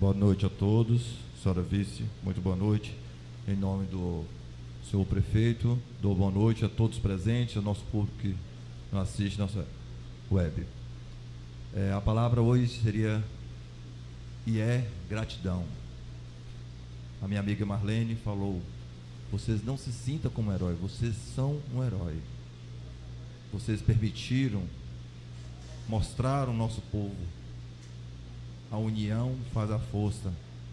Boa noite a todos. Senhora Vice, muito boa noite. Em nome do senhor prefeito, dou boa noite a todos presentes, ao nosso público que nos assiste nossa web. A palavra hoje seria e é gratidão. A minha amiga Marlene falou: vocês não se sintam como herói, vocês são um herói. Vocês permitiram, mostraram ao nosso povo: a união faz a força.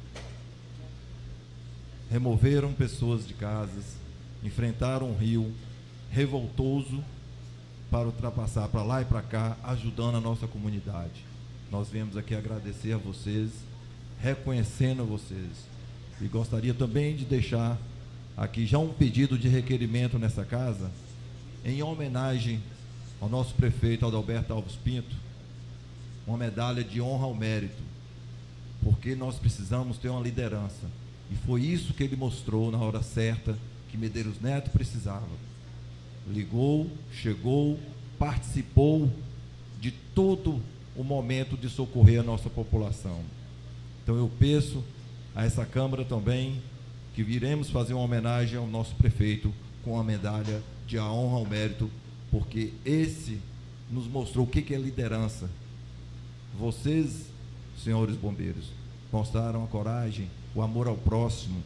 Removeram pessoas de casas, enfrentaram um rio revoltoso para ultrapassar para lá e para cá, ajudando a nossa comunidade. Nós viemos aqui agradecer a vocês, reconhecendo a vocês. E gostaria também de deixar aqui já um pedido de requerimento nessa casa, em homenagem ao nosso prefeito Adalberto Alves Pinto, uma medalha de honra ao mérito, porque nós precisamos ter uma liderança. E foi isso que ele mostrou na hora certa, que Medeiros Neto precisava. Ligou, chegou, participou de todo o momento de socorrer a nossa população. Então eu peço a essa Câmara também que viremos fazer uma homenagem ao nosso prefeito com a medalha de honra ao mérito, porque esse nos mostrou o que é liderança. Vocês, senhores bombeiros, mostraram a coragem, o amor ao próximo.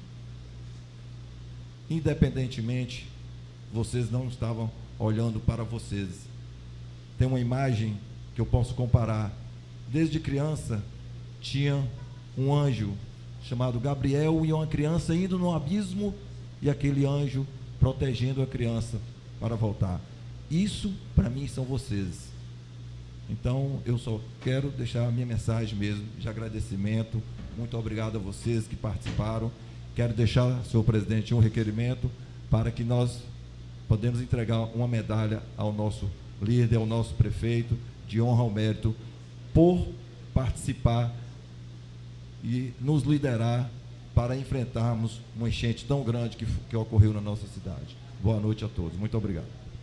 Independentemente, vocês não estavam olhando para vocês. Tem uma imagem que eu posso comparar. Desde criança, tinha um anjo chamado Gabriel e uma criança indo no abismo e aquele anjo protegendo a criança para voltar. Isso, para mim, são vocês. Então, eu só quero deixar a minha mensagem mesmo de agradecimento. Muito obrigado a vocês que participaram. Quero deixar, senhor presidente, um requerimento para que nós podemos entregar uma medalha ao nosso líder, ao nosso prefeito, de honra ao mérito, por participar e nos liderar para enfrentarmos uma enchente tão grande que ocorreu na nossa cidade. Boa noite a todos. Muito obrigado.